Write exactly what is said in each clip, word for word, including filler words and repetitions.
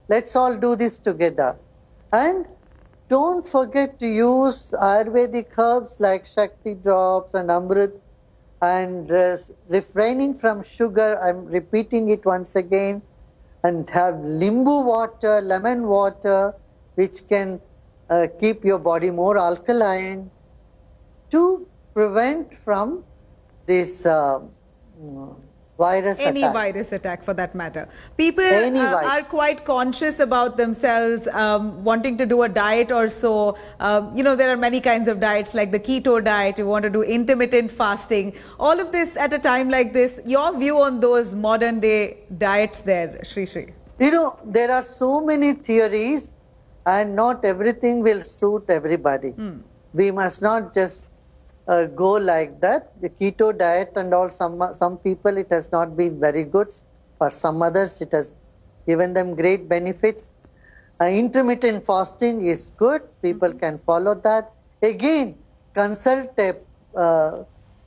let's all do this together. And don't forget to use Ayurvedic herbs like Shakti drops and Amrit, and uh, refraining from sugar. I'm repeating it once again. And have limbu water, lemon water, which can uh, keep your body more alkaline to prevent from this uh, virus Any attack. virus attack for that matter. People uh, are quite conscious about themselves, um, wanting to do a diet or so. Um, you know, there are many kinds of diets like the keto diet. You want to do intermittent fasting. All of this at a time like this. Your view on those modern day diets there, Sri Sri? You know, there are so many theories and not everything will suit everybody. Hmm. We must not just uh, go like that. The keto diet and all, some, some people it has not been very good. For some others it has given them great benefits. Uh, intermittent fasting is good. People mm-hmm. can follow that. Again, consult a uh,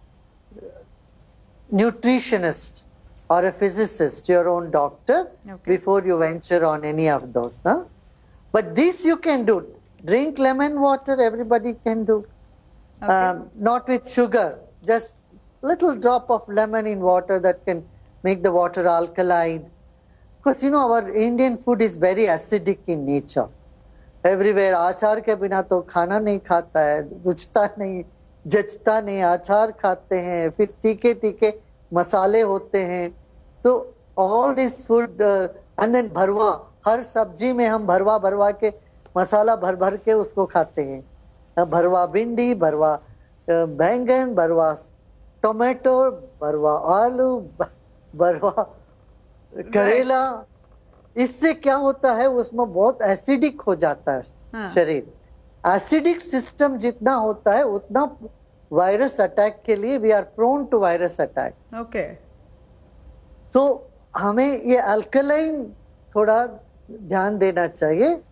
nutritionist or a physicist, your own doctor, okay. before you venture on any of those. Huh? But this you can do. Drink lemon water, everybody can do. Okay. Um, not with sugar, just little drop of lemon in water that can make the water alkaline. Because you know our Indian food is very acidic in nature. Everywhere, आचार के बिना तो खाना नहीं खाता है, रुचता नहीं, जचता नहीं, आचार खाते हैं, फिर तीखे तीखे मसाले होते हैं. तो all this food uh, and then भरवा, हर सब्जी में हम भरवा भरवा के मसाला भर भर के उसको खाते हैं. भरवा भिंडी, भरवा बैंगन, भरवा टोमेटो, भरवा आलू, भरवा करेला. इससे क्या होता है, उसमें बहुत एसिडिक हो जाता है हाँ. शरीर. एसिडिक सिस्टम जितना होता है उतना वायरस अटैक के लिए we are prone to virus attack. Okay. तो हमें ये अल्कलाइन थोड़ा ध्यान देना चाहिए.